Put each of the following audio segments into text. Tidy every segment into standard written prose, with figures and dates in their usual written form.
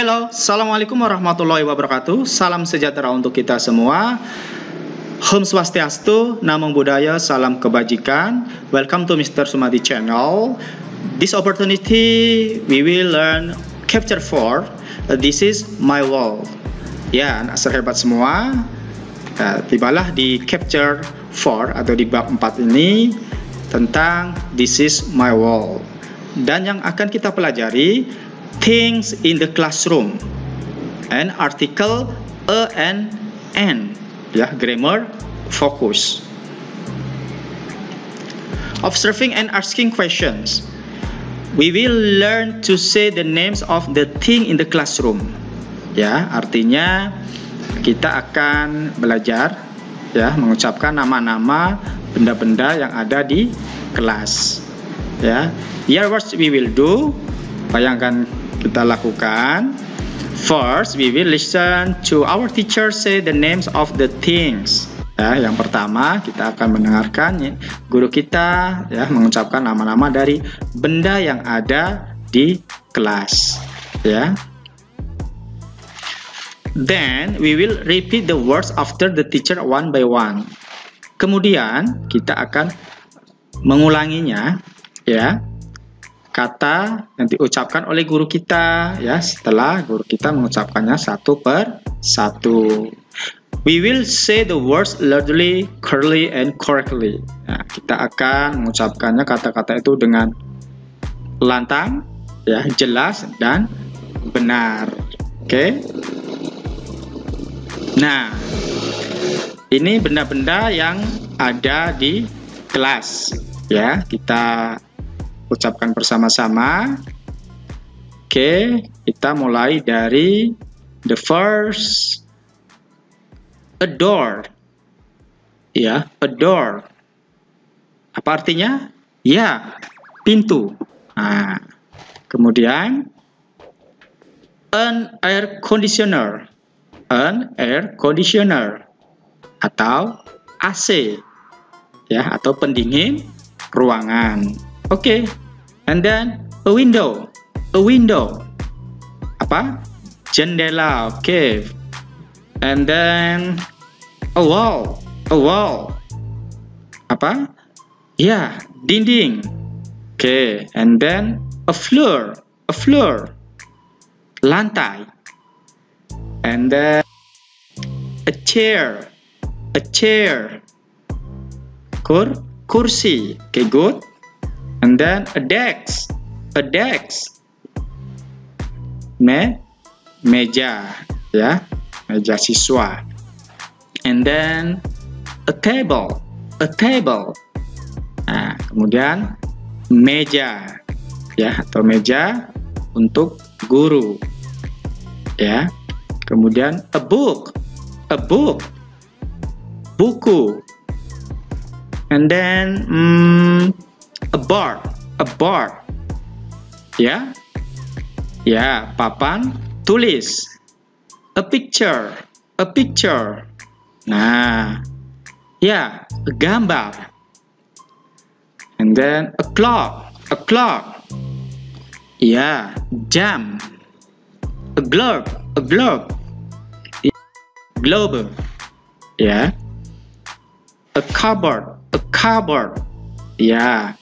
Hello, Assalamualaikum warahmatullahi wabarakatuh. Salam sejahtera untuk kita semua. Om Swastiastu, Namo Buddhaya, salam kebajikan. Welcome to Mr. Sumadi channel. This opportunity we will learn chapter 4. This is my world. Ya, anak serhebat semua. Tibalah di chapter 4 atau di bab 4 ini tentang This is my world. Dan yang akan kita pelajari things in the classroom and article a and an, ya, grammar fokus. Observing and asking questions. We will learn to say the names of the thing in the classroom. Ya, artinya kita akan belajar, ya, mengucapkan nama-nama benda-benda yang ada di kelas. Ya, here what we will do, apa yang akan kita lakukan. First, we will listen to our teacher say the names of the things. Ya, yang pertama kita akan mendengarkan, ya, guru kita, ya, mengucapkan nama-nama dari benda yang ada di kelas. Ya. Then we will repeat the words after the teacher one by one. Kemudian kita akan mengulanginya, ya, kata yang diucapkan oleh guru kita, ya, setelah guru kita mengucapkannya satu per satu. We will say the words loudly, clearly, and correctly. Nah, kita akan mengucapkannya kata-kata itu dengan lantang, ya, jelas dan benar. Oke. Nah, ini benda-benda yang ada di kelas, ya, kita ucapkan bersama-sama. Oke, kita mulai dari the first, a door. Ya, a door. Apa artinya? Ya, pintu. Nah, kemudian an air conditioner. An air conditioner atau AC, ya, atau pendingin ruangan. Oke. And then a window. A window. Apa? Jendela. Oke. And then a wall. A wall. Apa? Ya, dinding. Oke. And then a floor. A floor. Lantai. And then a chair. A chair. Kursi. Okay, good. And then a desk. A desk. Meja, ya, meja siswa. And then a table. A table. Nah, kemudian meja, ya, atau meja untuk guru. Ya. Kemudian a book. A book. Buku. And then a board. A board. Ya. Ya, papan tulis. A picture. A picture. Nah, ya, gambar. And then a clock. A clock. Ya, jam. A globe. A globe. Globe. Ya. A cupboard. A cupboard. Ya.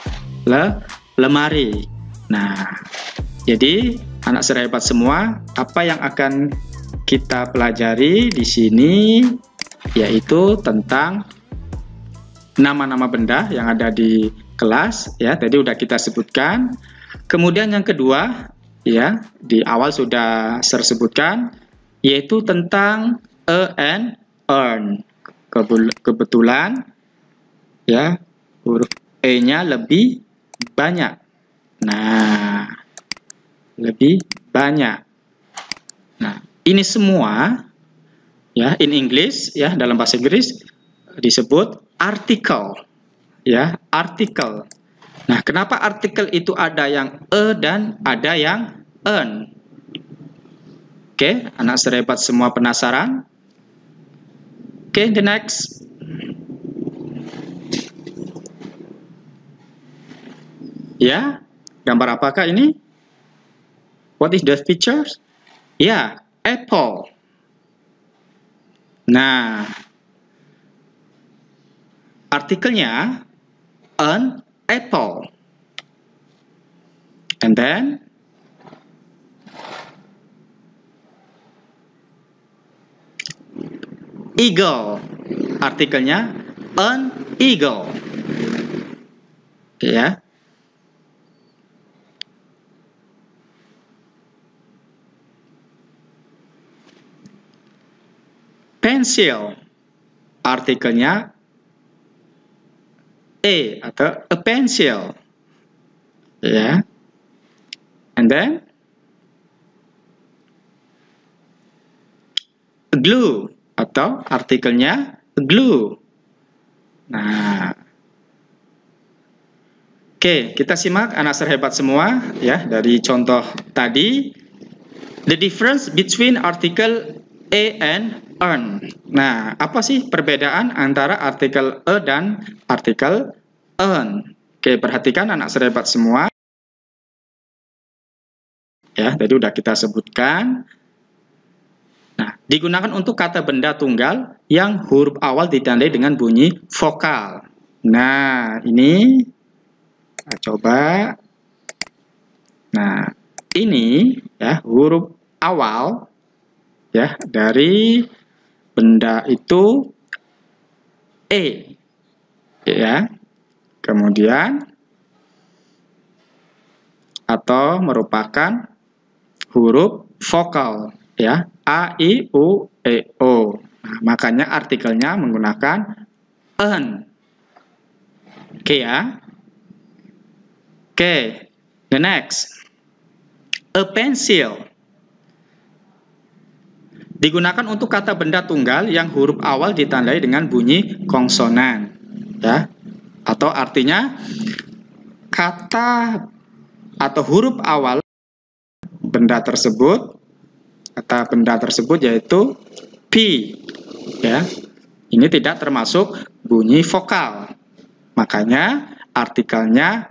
Lemari. Nah, jadi anak serhebat semua, apa yang akan kita pelajari di sini yaitu tentang nama-nama benda yang ada di kelas, ya. Tadi udah kita sebutkan. Kemudian yang kedua, ya, di awal sudah saya sebutkan, yaitu tentang a and earn. Kebetulan, ya, huruf E-nya lebih banyak. Nah, lebih banyak. Nah, ini semua, ya, in English, ya, dalam bahasa Inggris disebut article, ya, article. Nah, kenapa artikel itu ada yang e dan ada yang en? Oke, anak serhebat semua penasaran? Oke, the next. Ya, gambar apakah ini? What is the picture? Ya, apple. Nah, artikelnya an apple. And then eagle. Artikelnya an eagle. Ya. Pencil. Artikelnya atau a pencil. Ya. And then glue atau artikelnya glue. Nah, oke, kita simak anak terhebat semua ya dari contoh tadi. The difference between article a and an. Nah, apa sih perbedaan antara artikel a dan artikel an? Oke, perhatikan anak terhebat semua. Ya, tadi udah kita sebutkan. Nah, digunakan untuk kata benda tunggal yang huruf awal ditandai dengan bunyi vokal. Nah, ini kita coba. Nah, ini ya huruf awal ya dari benda itu ya. Kemudian atau merupakan huruf vokal ya, a, i, u, e, o. Nah, makanya artikelnya menggunakan an. Oke ya. Oke, the next. A pencil. Digunakan untuk kata benda tunggal yang huruf awal ditandai dengan bunyi konsonan. Ya. Atau artinya kata atau huruf awal benda tersebut, kata benda tersebut yaitu P. Ya. Ini tidak termasuk bunyi vokal. Makanya artikelnya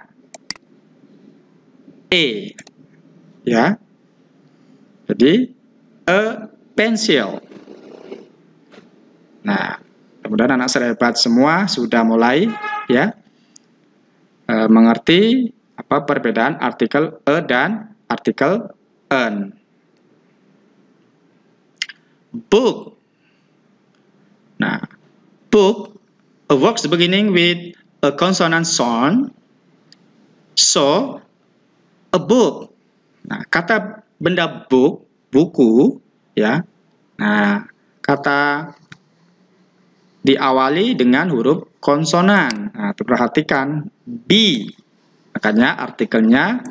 ya. Jadi a pencil. Nah, kemudian anak terhebat semua sudah mulai ya mengerti apa perbedaan artikel a dan artikel an. Book. Nah, book, a words beginning with a consonant sound. So, a book. Nah, kata benda book, buku, ya. Nah, kata diawali dengan huruf konsonan. Nah, perhatikan B. Makanya artikelnya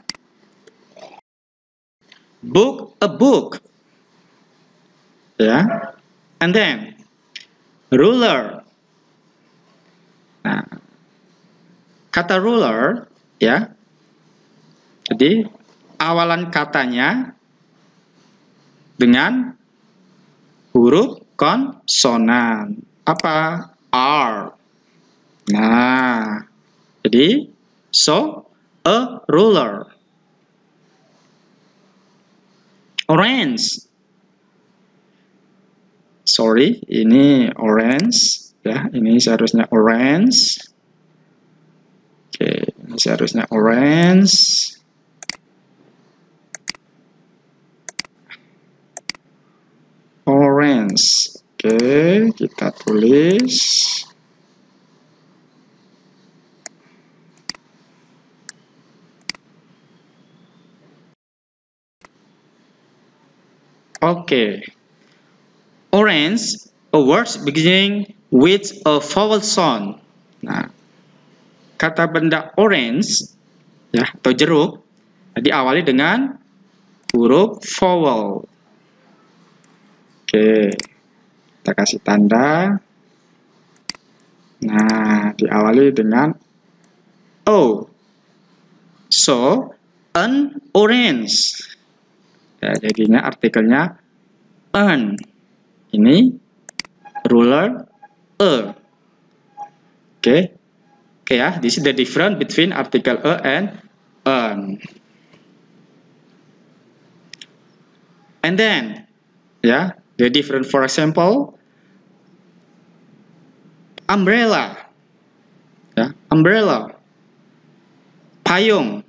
book, a book. Ya. And then ruler. Nah, kata ruler ya. Jadi awalan katanya dengan huruf konsonan. Apa? R. Nah, jadi so a ruler. Orange. Sorry, ini orange ya, ini seharusnya orange. Oke, ini seharusnya orange. Orange. Oke, kita tulis. Oke. Orange, a word beginning with a vowel sound. Nah, kata benda orange ya atau jeruk diawali dengan huruf vowel. Oke, kita kasih tanda. Nah, diawali dengan O. So, an orange. Ya, jadinya artikelnya an. Ini ruler a. Oke. Oke ya, this is the difference between article a and an. And then, ya, the different, for example, umbrella, ya, umbrella, payung,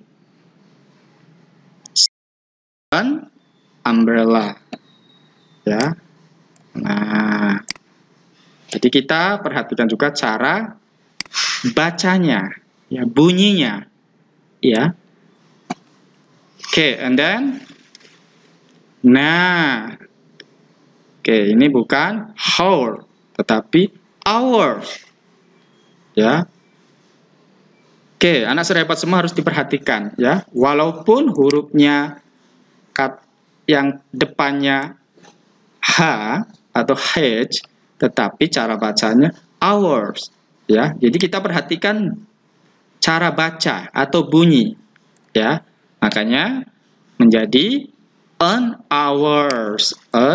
dan umbrella, ya. Nah, jadi kita perhatikan juga cara bacanya, ya, bunyinya, ya. Oke, and then, nah, oke, ini bukan hour, tetapi hours, ya. Oke, anak serempat semua harus diperhatikan, ya. Walaupun hurufnya yang depannya H atau H, tetapi cara bacanya hours, ya. Jadi kita perhatikan cara baca atau bunyi, ya. Makanya menjadi an hours,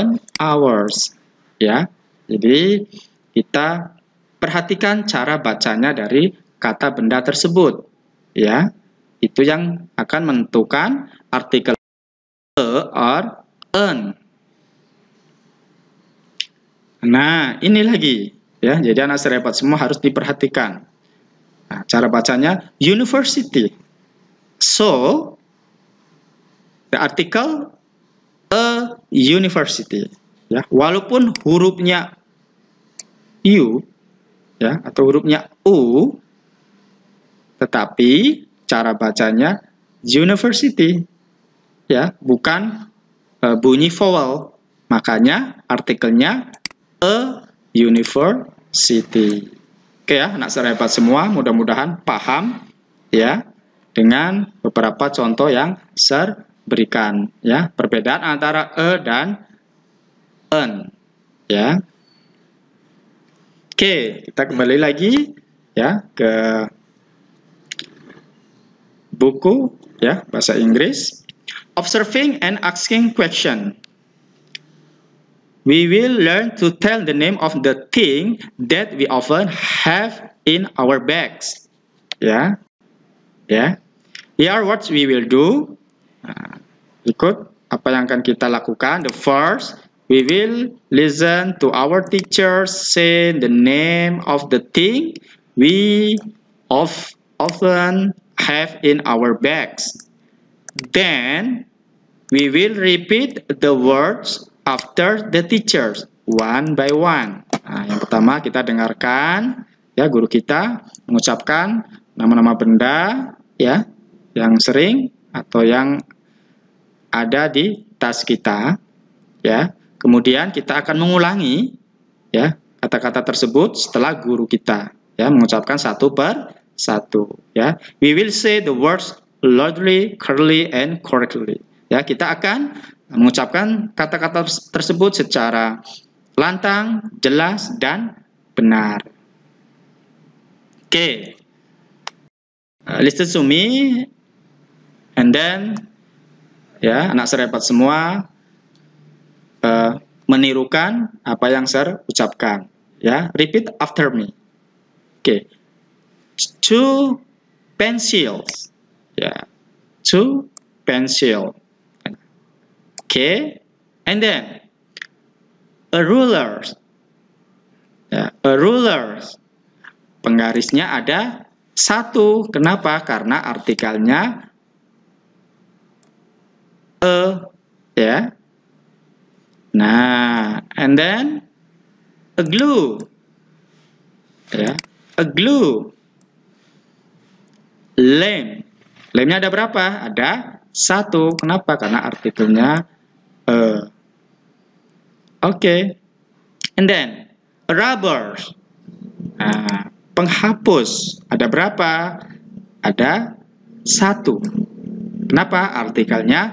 ya. Jadi kita perhatikan cara bacanya dari kata benda tersebut, ya. Itu yang akan menentukan artikel or an. Nah, ini lagi, ya. Jadi anak serempat semua harus diperhatikan. Nah, cara bacanya university. So, the article a university, ya. Walaupun hurufnya U, ya, atau hurufnya U, tetapi cara bacanya university, ya, bukan bunyi vowel. Makanya artikelnya a university. Oke, ya, anak serempat semua, mudah-mudahan paham, ya, dengan beberapa contoh yang saya berikan, ya, perbedaan antara e dan en, ya. Oke, kita kembali lagi, ya, ke buku, ya, bahasa Inggris. Observing and asking question. We will learn to tell the name of the thing that we often have in our bags. Ya, ya. Here are what we will do. Ikut apa yang akan kita lakukan. The first, we will listen to our teachers say the name of the thing we often have in our bags. Then we will repeat the words after the teachers, one by one. Nah, yang pertama kita dengarkan, ya, guru kita mengucapkan nama-nama benda, ya, yang sering atau yang ada di tas kita, ya. Kemudian kita akan mengulangi, ya, kata-kata tersebut setelah guru kita, ya, mengucapkan satu per satu, ya. We will say the words loudly, clearly, and correctly. Ya, kita akan mengucapkan kata-kata tersebut secara lantang, jelas, dan benar. Oke. Listen to me, and then, ya, anak serempat semua menirukan apa yang saya ucapkan. Ya, repeat after me. Oke. 2 pencils. Ya, 2 pencil. Okay, and then a ruler. Ya, a ruler. Penggarisnya ada 1. Kenapa? Karena artikelnya ya. Nah, and then a glue. Ya, a glue. Lem. Lemnya ada berapa? Ada 1. Kenapa? Karena artikelnya Oke. And then rubber. Nah, penghapus ada berapa? Ada 1. Kenapa? Artikelnya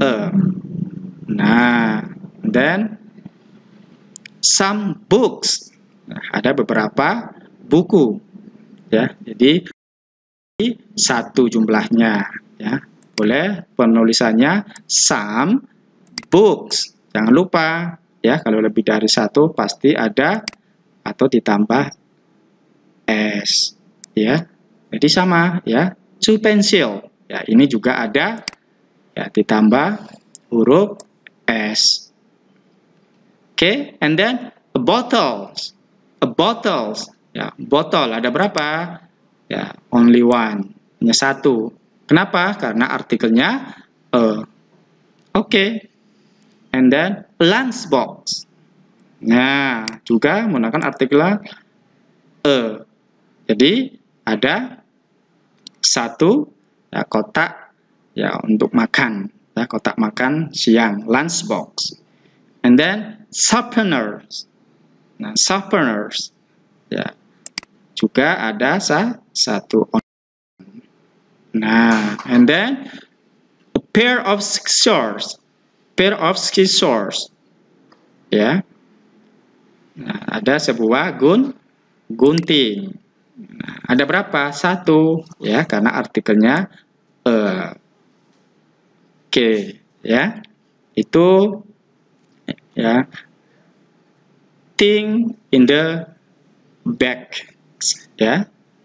Nah, then some books. Nah, ada beberapa buku, ya. Jadi 1 jumlahnya, ya. Boleh penulisannya some books. Jangan lupa, ya, kalau lebih dari 1 pasti ada atau ditambah s, ya. Jadi sama, ya. 2 pencil. Ya, ini juga ada, ya, ditambah huruf S. Okay, and then a bottles. Ya, botol ada berapa? Ya, only one. Hanya satu. Kenapa? Karena artikelnya a. Okay. And then lunchbox. Nah, juga menggunakan artikel a. Jadi ada satu ya, kotak ya untuk makan, ya, kotak makan siang, lunchbox. And then sharpeners. Nah, sharpeners ya juga ada satu. Nah, and then a pair of scissors. Ya. Nah, ada sebuah gunting. Nah, ada berapa? Satu, ya, karena artikelnya Oke, ya. Itu ya thing in the bag, ya.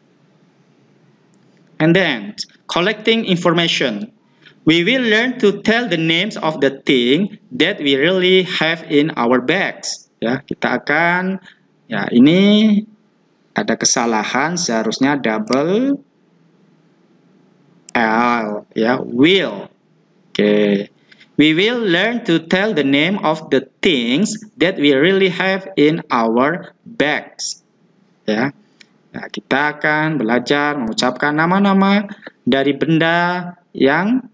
And then collecting information. We will learn to tell the names of the thing that we really have in our bags. Ya, kita akan ya ini ada kesalahan, seharusnya double L, ya, will. Oke. We will learn to tell the name of the things that we really have in our bags. Ya. Nah, kita akan belajar mengucapkan nama-nama dari benda yang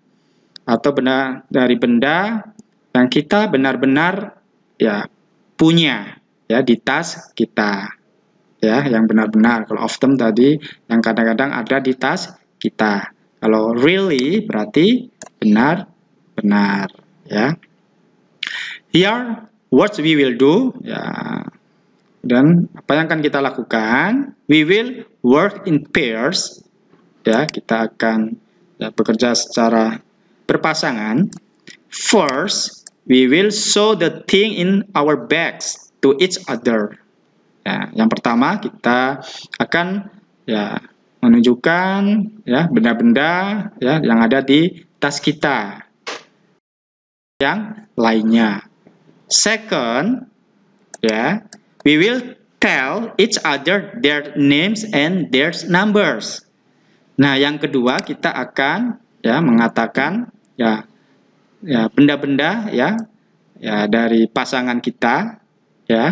dari benda yang kita benar-benar ya punya ya di tas kita. Ya, yang benar-benar. Kalau often tadi yang kadang-kadang ada di tas kita. Kalau really berarti benar-benar, ya. Here what we will do, ya. Dan apa yang akan kita lakukan? We will work in pairs. Ya, kita akan ya, bekerja secara berpasangan. First, we will show the thing in our bags to each other. Ya, yang pertama kita akan ya menunjukkan ya benda-benda ya yang ada di tas kita. Yang lainnya. Second, ya, we will tell each other their names and their numbers. Nah, yang kedua kita akan ya mengatakan ya benda-benda ya dari pasangan kita ya.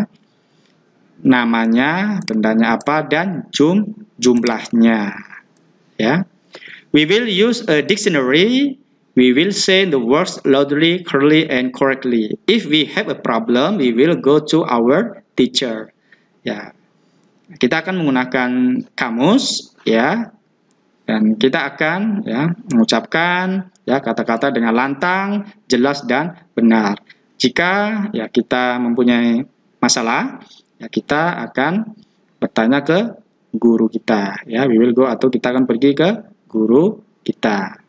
Namanya, bendanya apa, dan jumlahnya. Ya. We will use a dictionary. We will say the words loudly, clearly, and correctly. If we have a problem, we will go to our teacher. Ya. Kita akan menggunakan kamus, ya, dan kita akan ya mengucapkan ya kata-kata dengan lantang, jelas, dan benar. Jika ya kita mempunyai masalah, ya kita akan bertanya ke guru kita, ya, we will go, atau kita akan pergi ke guru kita.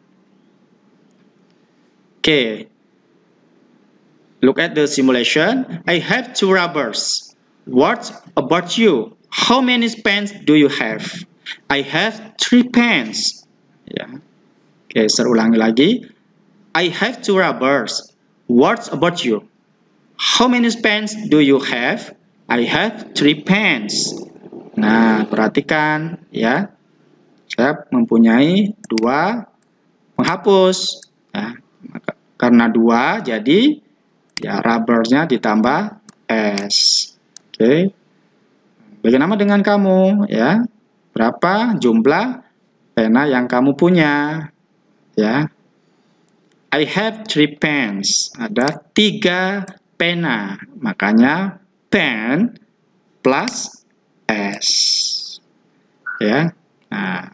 Okay, look at the simulation. I have 2 rubbers. What about you? How many pens do you have? I have 3 pens. Ya. Okay, saya ulangi lagi. I have 2 rubbers. What about you? How many pens do you have? I have 3 pens. Nah, perhatikan ya. Saya mempunyai 2 penghapus. Ya, karena 2 jadi ya rubbernya ditambah S. Oke. Bagaimana dengan kamu ya? Berapa jumlah pena yang kamu punya? Ya. I have 3 pens. Ada 3 pena. Makanya pen plus S. Ya. Nah.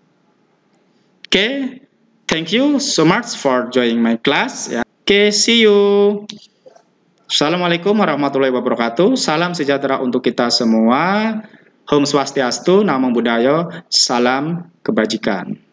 Oke. Thank you so much for joining my class. Ya. Oke, see you. Assalamualaikum warahmatullahi wabarakatuh. Salam sejahtera untuk kita semua. Om Swastiastu, Namo Buddhaya, salam kebajikan.